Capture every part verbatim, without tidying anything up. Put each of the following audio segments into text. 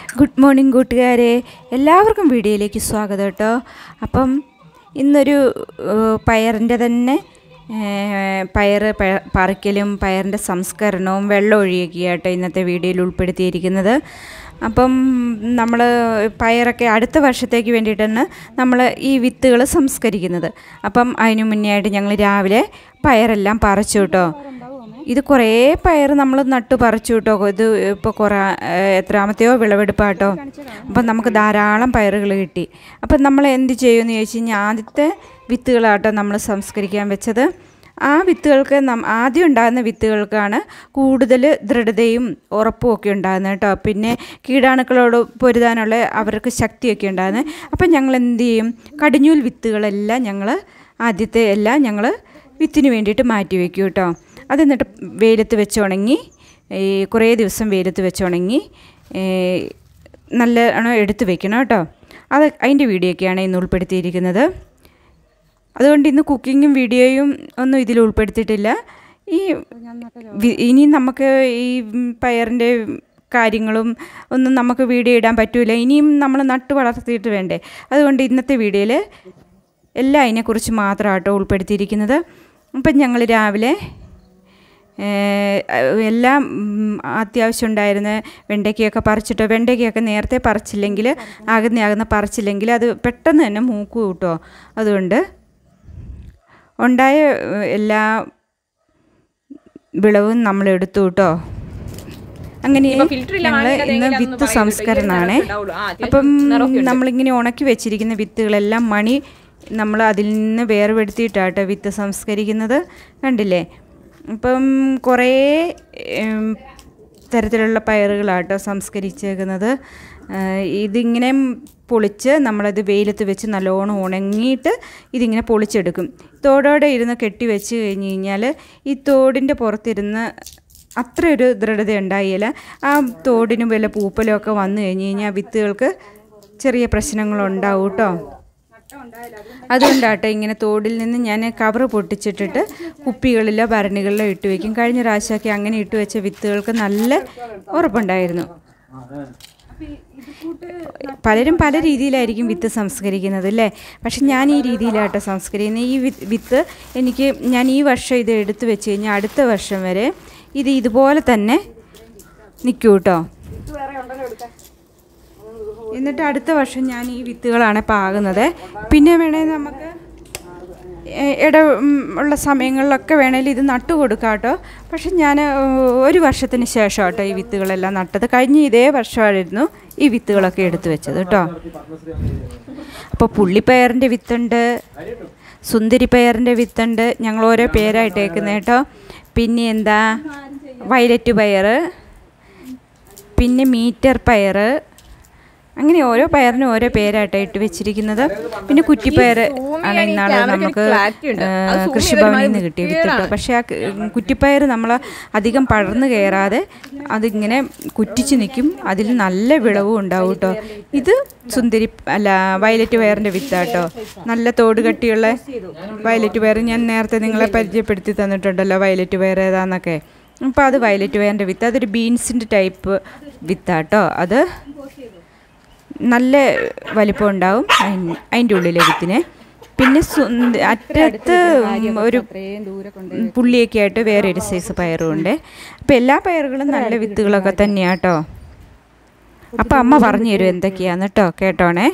Good morning കൂട്ടുകാരെ, എല്ലാവർക്കും വീഡിയോയിലേക്ക് സ്വാഗതം കേട്ടോ. അപ്പം ഇന്നൊരു പയറിൻ്റെ തന്നെ പയർ പറിക്കലും പയറിൻ്റെ സംസ്കരണവും വെള്ളം ഒഴിയൊക്കെയാട്ടോ ഇന്നത്തെ വീഡിയോയിൽ ഉൾപ്പെടുത്തിയിരിക്കുന്നത്. അപ്പം നമ്മൾ പയറൊക്കെ അടുത്ത വർഷത്തേക്ക് വേണ്ടിയിട്ടാണ് നമ്മൾ ഈ വിത്തുകൾ സംസ്കരിക്കുന്നത്. അപ്പം അതിനു മുന്നേ ആയിട്ട് ഞങ്ങൾ രാവിലെ പയറെല്ലാം പറിച്ചു കേട്ടോ. ഇത് കുറേ പയർ നമ്മൾ നട്ടു പറിച്ചു കേട്ടോ. ഇത് ഇപ്പോൾ കുറേ എത്രാമത്തെയോ വിളവെടുപ്പാട്ടോ. അപ്പം നമുക്ക് ധാരാളം പയറുകൾ കിട്ടി. അപ്പം നമ്മൾ എന്ത് ചെയ്യുമെന്ന് ചോദിച്ചു കഴിഞ്ഞാൽ ആദ്യത്തെ വിത്തുകളാട്ടോ നമ്മൾ സംസ്കരിക്കാൻ വെച്ചത്. ആ വിത്തുകൾക്ക് നം ആദ്യം ഉണ്ടാകുന്ന വിത്തുകൾക്കാണ് കൂടുതൽ ദൃഢതയും ഉറപ്പും ഒക്കെ ഉണ്ടാകുന്നത് കേട്ടോ. പിന്നെ കീടാണുക്കളോട് പൊരുതാനുള്ള അവർക്ക് ശക്തിയൊക്കെ ഉണ്ടാകുന്നത്. അപ്പം ഞങ്ങൾ എന്ത് ചെയ്യും, കടിഞ്ഞൂൽ വിത്തുകളെല്ലാം ഞങ്ങൾ ആദ്യത്തെ എല്ലാം ഞങ്ങൾ വിത്തിന് വേണ്ടിയിട്ട് മാറ്റി വയ്ക്കും കേട്ടോ. അത് എന്നിട്ട് വെയിലത്ത് വെച്ചുണങ്ങി ഈ കുറേ ദിവസം വെയിലത്ത് വെച്ചുണങ്ങി നല്ലോണം എടുത്ത് വെക്കണം കേട്ടോ. അത് അതിൻ്റെ വീഡിയോ ഒക്കെയാണ് ഇന്ന് ഉൾപ്പെടുത്തിയിരിക്കുന്നത്. അതുകൊണ്ട് ഇന്ന് കുക്കിങ്ങും വീഡിയോയും ഒന്നും ഇതിൽ ഉൾപ്പെടുത്തിയിട്ടില്ല. ഈ ഇനി നമുക്ക് ഈ പയറിൻ്റെ കാര്യങ്ങളും ഒന്നും നമുക്ക് വീഡിയോ ഇടാൻ പറ്റില്ല. ഇനിയും നമ്മൾ നട്ട് വളർത്തിയിട്ട് വേണ്ടേ. അതുകൊണ്ട് ഇന്നത്തെ വീഡിയോയിൽ എല്ലാം അതിനെക്കുറിച്ച് മാത്രമാട്ടോ ഉൾപ്പെടുത്തിയിരിക്കുന്നത്. അപ്പം ഞങ്ങൾ രാവിലെ എല്ലാം അത്യാവശ്യം ഉണ്ടായിരുന്ന വെണ്ടയ്ക്കയൊക്കെ പറിച്ചിട്ടോ. വെണ്ടയ്ക്കയൊക്കെ നേരത്തെ പറിച്ചില്ലെങ്കിൽ ആകുന്ന ആകുന്ന പറിച്ചില്ലെങ്കിൽ അത് പെട്ടെന്ന് തന്നെ മൂക്കും കേട്ടോ. അതുകൊണ്ട് ഉണ്ടായ എല്ലാ വിളവും നമ്മൾ എടുത്തു കേട്ടോ. അങ്ങനെ ഞങ്ങൾ ഇന്ന് വിത്ത് സംസ്കരണമാണ്. അപ്പം നമ്മളിങ്ങനെ ഉണക്കി വെച്ചിരിക്കുന്ന വിത്തുകളെല്ലാം മണി നമ്മൾ അതിൽ നിന്ന് വേർപെടുത്തിയിട്ടാട്ടോ വിത്ത് സംസ്കരിക്കുന്നത്. കണ്ടില്ലേ? അപ്പം കുറേ തരത്തിലുള്ള പയറുകളാട്ടോ സംസ്കരിച്ചേക്കുന്നത്. ഇതിങ്ങനെ പൊളിച്ച് നമ്മളത് വെയിലത്ത് വെച്ച് നല്ലോണം ഉണങ്ങിയിട്ട് ഇതിങ്ങനെ പൊളിച്ചെടുക്കും. തോടോടെ ഇരുന്ന് കെട്ടി വെച്ച് കഴിഞ്ഞ് കഴിഞ്ഞാൽ ഈ തോടിൻ്റെ പുറത്തിരുന്ന് അത്രയൊരു ദൃഢത ഉണ്ടായില്ല. ആ തോടിന് വല്ല പൂപ്പലൊക്കെ വന്നു കഴിഞ്ഞ് കഴിഞ്ഞാൽ വിത്തുകൾക്ക് ചെറിയ പ്രശ്നങ്ങളുണ്ടാവും കേട്ടോ. അതുകൊണ്ടാട്ടെ ഇങ്ങനെ തോടിൽ നിന്ന് ഞാൻ കവറ് പൊട്ടിച്ചിട്ടിട്ട് കുപ്പികളിലോ ഭരണികളിലോ ഇട്ട് വയ്ക്കും. കഴിഞ്ഞ പ്രാവശ്യമൊക്കെ അങ്ങനെ ഇട്ട് വെച്ച വിത്തുകൾക്ക് നല്ല ഉറപ്പുണ്ടായിരുന്നു. പലരും പല രീതിയിലായിരിക്കും വിത്ത് സംസ്കരിക്കുന്നത് അല്ലേ. പക്ഷെ ഞാൻ ഈ രീതിയിലാട്ടോ സംസ്കരിക്കുന്നത്. ഈ വിത്ത് എനിക്ക് ഞാൻ ഈ വർഷം ഇത് എടുത്തു വെച്ച് കഴിഞ്ഞാൽ അടുത്ത വർഷം വരെ ഇത് ഇതുപോലെ തന്നെ നിൽക്കും കേട്ടോ. എന്നിട്ട് അടുത്ത വർഷം ഞാൻ ഈ വിത്തുകളാണ് പാകുന്നത്. പിന്നെ വേണേൽ നമുക്ക് ഇട ഉള്ള സമയങ്ങളിലൊക്കെ വേണേൽ ഇത് നട്ടു കൊടുക്കാം കേട്ടോ. പക്ഷെ ഞാൻ ഒരു വർഷത്തിന് ശേഷം കേട്ടോ ഈ വിത്തുകളെല്ലാം നട്ടത്. കഴിഞ്ഞ ഇതേ വർഷമായിരുന്നു ഈ വിത്തുകളൊക്കെ എടുത്തു വെച്ചത് കേട്ടോ. അപ്പോൾ പുള്ളിപ്പയറിൻ്റെ വിത്തുണ്ട്, സുന്ദരിപ്പയറിൻ്റെ വിത്തുണ്ട്. ഞങ്ങൾ ഓരോ പേരായിട്ടേക്കുന്നത് കേട്ടോ. പിന്നെ എന്താ വയലറ്റ് പയർ, പിന്നെ മീറ്റർ പയർ, അങ്ങനെ ഓരോ പയറിനും ഓരോ പേരായിട്ടാണ് ഇട്ട് വെച്ചിരിക്കുന്നത്. പിന്നെ കുറ്റിപ്പയർ ആണ് ഇന്നാണ് നമുക്ക് കൃഷിഭവനിൽ നിന്ന് കിട്ടിയ വിത്തിട്ടോ. പക്ഷേ ആ കുറ്റിപ്പയർ നമ്മൾ അധികം പടർന്നു കയറാതെ അതിങ്ങനെ കുറ്റിച്ച് നിൽക്കും. അതിൽ നല്ല വിളവും ഉണ്ടാവും കേട്ടോ. ഇത് സുന്ദരി അല്ല വയലറ്റ് പയറിൻ്റെ വിത്താട്ടോ. നല്ല തോട് കട്ടിയുള്ള വയലറ്റ് പയർ ഞാൻ നേരത്തെ നിങ്ങളെ പരിചയപ്പെടുത്തി തന്നിട്ടുണ്ടല്ലോ വയലറ്റ് പയർ ഏതാന്നൊക്കെ. അപ്പോൾ അത് വയലറ്റ് പയറിൻ്റെ വിത്ത്. അതൊരു ബീൻസിൻ്റെ ടൈപ്പ് വിത്താട്ടോ. അത് നല്ല വലിപ്പം ഉണ്ടാവും അതിൻ്റെ ഉള്ളിലെ വിത്തിന്. പിന്നെ അറ്റത്ത് ഒരു പുള്ളിയൊക്കെ ആയിട്ട് വേറെ ഒരു സൈസ് പയറും ഉണ്ട്. അപ്പം എല്ലാ പയറുകളും നല്ല വിത്തുകളൊക്കെ തന്നെയാട്ടോ. അപ്പം അമ്മ പറഞ്ഞു തരും എന്തൊക്കെയാന്ന് കേട്ടോ. കേട്ടോണേ.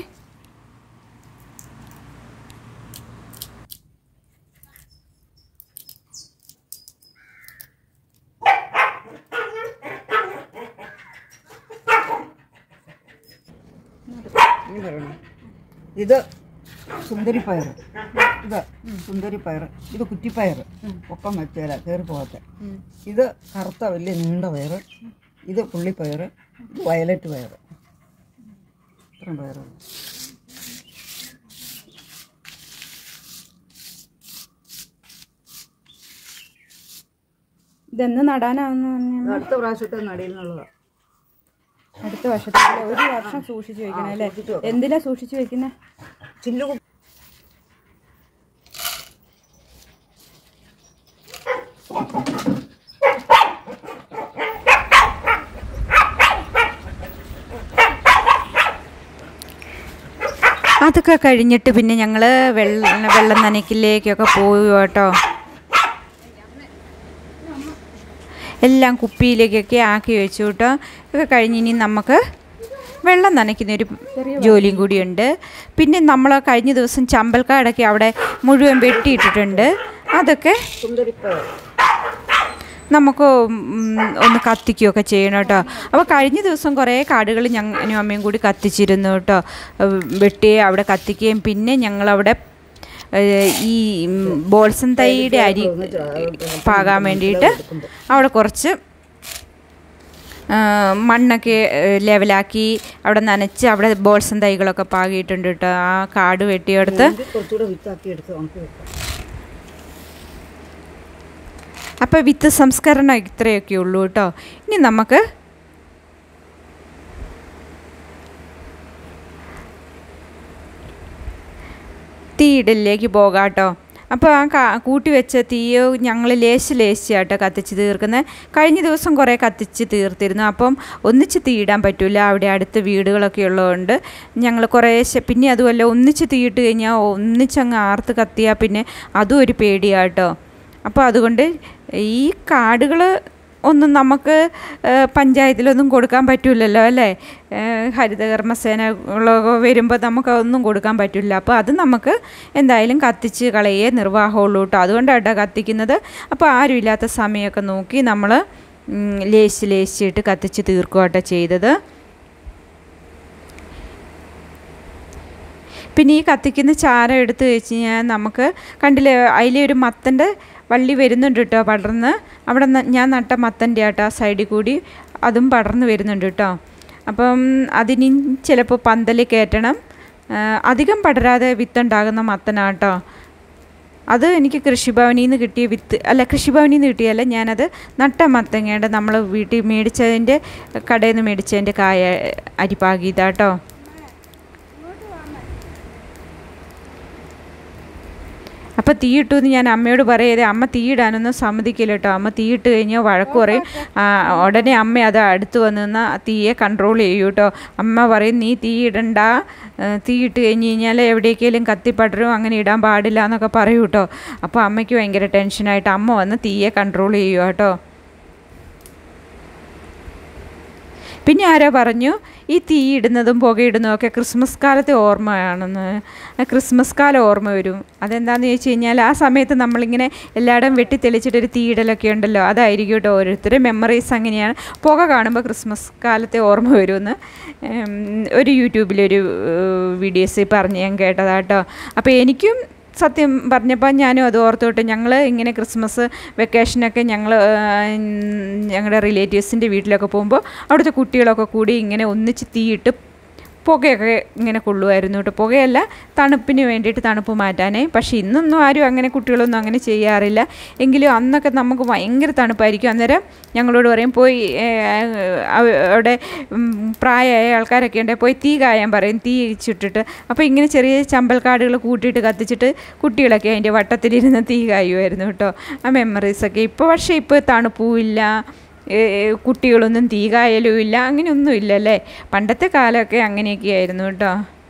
ഇത് സുന്ദരിപ്പയർ, ഇത് സുന്ദരിപ്പയർ, ഇത് കുറ്റിപ്പയർ, ഒപ്പം വെച്ചേല കയറി പോകത്തെ. ഇത് കറുത്ത വലിയ നീണ്ട പയർ, ഇത് പുള്ളിപ്പയർ, ഇത് വയലറ്റ് പയർ. ഇത്രയും പയർ. ഇതെന്ന് നടാനാവുന്ന അടുത്ത പ്രാവശ്യത്തെ നടയിലുള്ളതാണ്. അടുത്ത വർഷത്തേക്ക് ഒരു വർഷം സൂക്ഷിച്ചു വെക്കണം അല്ലേ. എന്തിനാ സൂക്ഷിച്ചു വെക്കുന്നത്? ചില്ലു അതൊക്കെ കഴിഞ്ഞിട്ട് പിന്നെ ഞങ്ങൾ വെള്ളം വെള്ളം നനയ്ക്കലിലേക്കൊക്കെ പോയി കേട്ടോ. എല്ലാം കുപ്പിയിലേക്കൊക്കെ ആക്കി വെച്ചു കേട്ടോ. ഇതൊക്കെ കഴിഞ്ഞ് ഇനി നമുക്ക് വെള്ളം നനയ്ക്കുന്നൊരു ജോലിയും കൂടിയുണ്ട്. പിന്നെ നമ്മൾ കഴിഞ്ഞ ദിവസം ചമ്പൽക്കാടൊക്കെ അവിടെ മുഴുവൻ വെട്ടിയിട്ടിട്ടുണ്ട്. അതൊക്കെ നമുക്ക് ഒന്ന് കത്തിക്കുകയൊക്കെ ചെയ്യണം കേട്ടോ. അപ്പോൾ കഴിഞ്ഞ ദിവസം കുറേ കാടുകൾ ഞാനും അമ്മയും കൂടി കത്തിച്ചിരുന്നു കേട്ടോ. വെട്ടി അവിടെ കത്തിക്കുകയും പിന്നെ ഞങ്ങളവിടെ ഈ ബോൾസൻ തൈയുടെ അരി പാകാൻ വേണ്ടിയിട്ട് അവിടെ കുറച്ച് മണ്ണൊക്കെ ലെവലാക്കി അവിടെ നനച്ച് അവിടെ ബോൾസൻ തൈകളൊക്കെ പാകിയിട്ടുണ്ട് കേട്ടോ. ആ കാട് വെട്ടിയെടുത്ത് അപ്പോൾ വിത്ത് സംസ്കരണം ഇത്രയൊക്കെ ഉള്ളൂ കേട്ടോ. ഇനി നമുക്ക് തീയിടലിലേക്ക് പോകാം കേട്ടോ. അപ്പോൾ ആ കാ കൂട്ടി വെച്ച തീയോ ഞങ്ങൾ ലേശ് ലേശാട്ടോ കത്തിച്ച് തീർക്കുന്നത്. കഴിഞ്ഞ ദിവസം കുറേ കത്തിച്ച് തീർത്തിരുന്നു. അപ്പം ഒന്നിച്ച് തീയിടാൻ പറ്റില്ല, അവിടെ അടുത്ത് വീടുകളൊക്കെ ഉള്ളതുകൊണ്ട് ഞങ്ങൾ കുറേശ്ശെ. പിന്നെ അതുമല്ല ഒന്നിച്ച് തീയിട്ട് കഴിഞ്ഞാൽ ഒന്നിച്ചങ്ങ് ആർത്ത് കത്തിയാൽ പിന്നെ അതും ഒരു പേടിയാട്ടോ. അപ്പോൾ അതുകൊണ്ട് ഈ കാടുകൾ ഒന്നും നമുക്ക് പഞ്ചായത്തിലൊന്നും കൊടുക്കാൻ പറ്റില്ലല്ലോ അല്ലേ. ഹരിതകർമ്മസേനകളൊക്കെ വരുമ്പോൾ നമുക്കതൊന്നും കൊടുക്കാൻ പറ്റില്ല. അപ്പോൾ അത് നമുക്ക് എന്തായാലും കത്തിച്ച് കളയേ നിർവാഹമുള്ളൂ കേട്ടോ. അതുകൊണ്ടാണ് കത്തിക്കുന്നത്. അപ്പോൾ ആരും ഇല്ലാത്ത സമയമൊക്കെ നോക്കി നമ്മൾ ലേശ് ലേശിട്ട് കത്തിച്ച് തീർക്കുകയാട്ടോ ചെയ്തത്. പിന്നെ ഈ കത്തിക്കുന്ന ചാരം എടുത്ത് വെച്ച് കഴിഞ്ഞാൽ നമുക്ക് കണ്ടില്ലേ, അതിലെ ഒരു മത്തൻ്റെ വള്ളി വരുന്നുണ്ട് കേട്ടോ പടർന്ന്. അവിടെ ഞാൻ നട്ട മത്തൻ്റെ ആട്ടോ സൈഡിൽ കൂടി അതും പടർന്ന് വരുന്നുണ്ട് കേട്ടോ. അപ്പം അതിന് ചിലപ്പോൾ പന്തൽ കയറ്റണം. അധികം പടരാതെ വിത്തുണ്ടാകുന്ന മത്തനാട്ടോ. അത് എനിക്ക് കൃഷിഭവനിൽ നിന്ന് കിട്ടിയ വിത്ത് അല്ല, കൃഷിഭവനിൽ നിന്ന് കിട്ടിയല്ല, ഞാനത് നട്ട മത്തങ്ങയുടെ നമ്മൾ വീട്ടിൽ മേടിച്ചതിൻ്റെ കടയിൽ നിന്ന് മേടിച്ചതിൻ്റെ കായ അരിപ്പാകിയതാട്ടോ. അപ്പോൾ തീയിട്ടു എന്ന് ഞാൻ അമ്മയോട് പറയരുത്. അമ്മ തീയിടാനൊന്നും സമ്മതിക്കില്ല കേട്ടോ. അമ്മ തീയിട്ട് കഴിഞ്ഞാൽ വഴക്ക് പറയും. ഉടനെ അമ്മ അത് അടുത്ത് വന്ന് നിന്ന് തീയെ കൺട്രോൾ ചെയ്യൂ കേട്ടോ. അമ്മ പറയും നീ തീയിടണ്ട, തീയിട്ട് കഴിഞ്ഞ് കഴിഞ്ഞാൽ എവിടേക്കെങ്കിലും കത്തിപ്പടരും, അങ്ങനെ ഇടാൻ പാടില്ല എന്നൊക്കെ പറയൂ കേട്ടോ. അപ്പോൾ അമ്മയ്ക്ക് ഭയങ്കര ടെൻഷനായിട്ട് അമ്മ വന്ന് തീയെ കൺട്രോൾ ചെയ്യുക കേട്ടോ. പിന്നെ ആരോ പറഞ്ഞു ഈ തീ ഇടുന്നതും പുകയിടുന്നതും ഒക്കെ ക്രിസ്മസ് കാലത്തെ ഓർമ്മയാണെന്ന്. ക്രിസ്മസ് കാലം ഓർമ്മ വരും. അതെന്താണെന്ന് ചോദിച്ചു കഴിഞ്ഞാൽ ആ സമയത്ത് നമ്മളിങ്ങനെ എല്ലായിടം വെട്ടി തെളിച്ചിട്ടൊരു തീയിടലൊക്കെ ഉണ്ടല്ലോ, അതായിരിക്കും കേട്ടോ. ഓരോരുത്തരുടെ മെമ്മറീസ് അങ്ങനെയാണ്. പുക കാണുമ്പോൾ ക്രിസ്മസ് കാലത്തെ ഓർമ്മ വരുമെന്ന് ഒരു യൂട്യൂബിലൊരു വീഡിയോസ് പറഞ്ഞ് ഞാൻ കേട്ടതാട്ടോ. അപ്പോൾ എനിക്കും സത്യം പറഞ്ഞപ്പോൾ ഞാനും അത് ഓർത്തോട്ട് ഞങ്ങൾ ഇങ്ങനെ ക്രിസ്മസ് വെക്കേഷനൊക്കെ ഞങ്ങൾ ഞങ്ങളുടെ റിലേറ്റീവ്സിൻ്റെ വീട്ടിലൊക്കെ പോകുമ്പോൾ അവിടുത്തെ കുട്ടികളൊക്കെ കൂടി ഇങ്ങനെ ഒന്നിച്ച് തീയിട്ട് പുകയൊക്കെ ഇങ്ങനെ കൊള്ളുമായിരുന്നു കേട്ടോ. പുകയല്ല, തണുപ്പിന് വേണ്ടിയിട്ട് തണുപ്പ് മാറ്റാനേ. പക്ഷേ ഇന്നൊന്നും ആരും അങ്ങനെ കുട്ടികളൊന്നും അങ്ങനെ ചെയ്യാറില്ല. എങ്കിലും അന്നൊക്കെ നമുക്ക് ഭയങ്കര തണുപ്പായിരിക്കും. അന്നേരം ഞങ്ങളോട് പറയും പോയി അവിടെ പ്രായമായ ആൾക്കാരൊക്കെ ഉണ്ട്, പോയി തീ കായാൻ പറയും, തീ ചുട്ടിട്ട്. അപ്പോൾ ഇങ്ങനെ ചെറിയ ചമ്പൽക്കാടുകൾ കൂട്ടിയിട്ട് കത്തിച്ചിട്ട് കുട്ടികളൊക്കെ അതിൻ്റെ വട്ടത്തിലിരുന്ന് തീ കായുമായിരുന്നു കേട്ടോ. ആ മെമ്മറീസൊക്കെ ഇപ്പോൾ. പക്ഷേ ഇപ്പോൾ തണുപ്പും ഇല്ല, കുട്ടികളൊന്നും തീ കായലും ഇല്ല, അങ്ങനെയൊന്നും ഇല്ലല്ലേ. പണ്ടത്തെ കാലമൊക്കെ അങ്ങനെയൊക്കെ ആയിരുന്നു കേട്ടോ.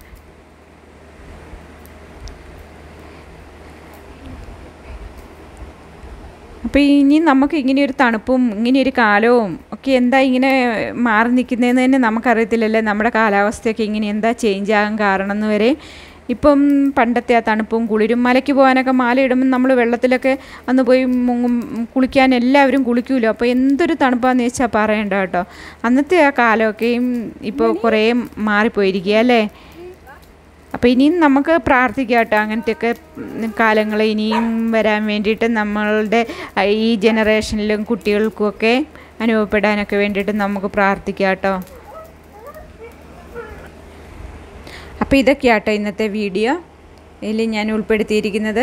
അപ്പോൾ ഇനി നമുക്ക് ഇങ്ങനെയൊരു തണുപ്പും ഇങ്ങനെയൊരു കാലവും ഒക്കെ എന്താ ഇങ്ങനെ മാറി നിൽക്കുന്നതെന്ന് തന്നെ നമുക്കറിയത്തില്ലല്ലേ. നമ്മുടെ കാലാവസ്ഥയൊക്കെ ഇങ്ങനെ എന്താ ചേഞ്ച് ആകാൻ കാരണം എന്ന് വരെ. ഇപ്പം പണ്ടത്തെ ആ തണുപ്പും കുളിരും, മലയ്ക്ക് പോകാനൊക്കെ മാല ഇടുമ്പോൾ നമ്മൾ വെള്ളത്തിലൊക്കെ അന്ന് പോയി മുങ്ങും, കുളിക്കാൻ എല്ലാവരും കുളിക്കുമല്ലോ. അപ്പോൾ എന്തൊരു തണുപ്പാന്ന് വെച്ചാൽ പറയണ്ട കേട്ടോ. അന്നത്തെ ആ കാലമൊക്കെയും ഇപ്പോൾ കുറേ മാറിപ്പോയിരിക്കുക അല്ലേ. അപ്പോൾ ഇനിയും നമുക്ക് പ്രാർത്ഥിക്കാം കേട്ടോ, അങ്ങനത്തെയൊക്കെ കാലങ്ങൾ ഇനിയും വരാൻ വേണ്ടിയിട്ട് നമ്മളുടെ ഈ ജനറേഷനിലും കുട്ടികൾക്കുമൊക്കെ അനുഭവപ്പെടാനൊക്കെ വേണ്ടിയിട്ട് നമുക്ക് പ്രാർത്ഥിക്കാം കേട്ടോ. അപ്പോൾ ഇതൊക്കെയാട്ടോ ഇന്നത്തെ വീഡിയോ ഇതിൽ ഞാൻ ഉൾപ്പെടുത്തിയിരിക്കുന്നത്.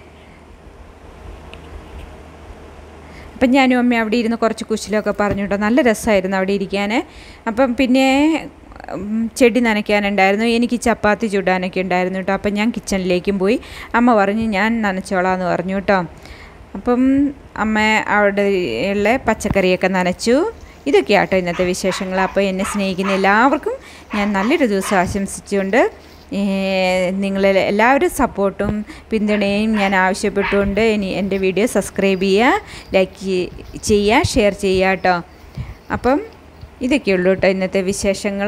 അപ്പം ഞാനും അമ്മ അവിടെ ഇരുന്ന് കുറച്ച് കുശലമൊക്കെ പറഞ്ഞു കേട്ടോ. നല്ല രസമായിരുന്നു അവിടെ ഇരിക്കാൻ. അപ്പം പിന്നെ ചെടി നനയ്ക്കാനുണ്ടായിരുന്നു, എനിക്ക് ചപ്പാത്തി ചുടാനൊക്കെ ഉണ്ടായിരുന്നു കേട്ടോ. അപ്പം ഞാൻ കിച്ചണിലേക്കും പോയി. അമ്മ പറഞ്ഞു ഞാൻ നനച്ചോളാം എന്ന് പറഞ്ഞു കേട്ടോ. അപ്പം അമ്മ അവിടെ ഉള്ള പച്ചക്കറിയൊക്കെ നനച്ചു. ഇതൊക്കെയാട്ടോ ഇന്നത്തെ വിശേഷങ്ങൾ. അപ്പോൾ എന്നെ സ്നേഹിക്കുന്ന എല്ലാവർക്കും ഞാൻ നല്ലൊരു ദിവസം ആശംസിച്ചുകൊണ്ട് നിങ്ങളെ എല്ലാവരും സപ്പോർട്ടും പിന്തുണയും ഞാൻ ആവശ്യപ്പെട്ടുകൊണ്ട് ഇനി എൻ്റെ വീഡിയോ സബ്സ്ക്രൈബ് ചെയ്യുക, ലൈക്ക് ചെയ്യുക, ഷെയർ ചെയ്യുക കേട്ടോ. അപ്പം ഇതൊക്കെയുള്ളൂ കേട്ടോ ഇന്നത്തെ വിശേഷങ്ങൾ.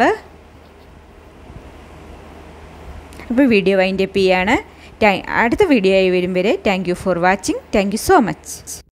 അപ്പോൾ വീഡിയോ വൈൻഡപ്പ് ചെയ്യാണ്. അടുത്ത വീഡിയോ ആയി വരും വരെ thank you for watching. Thank you so much.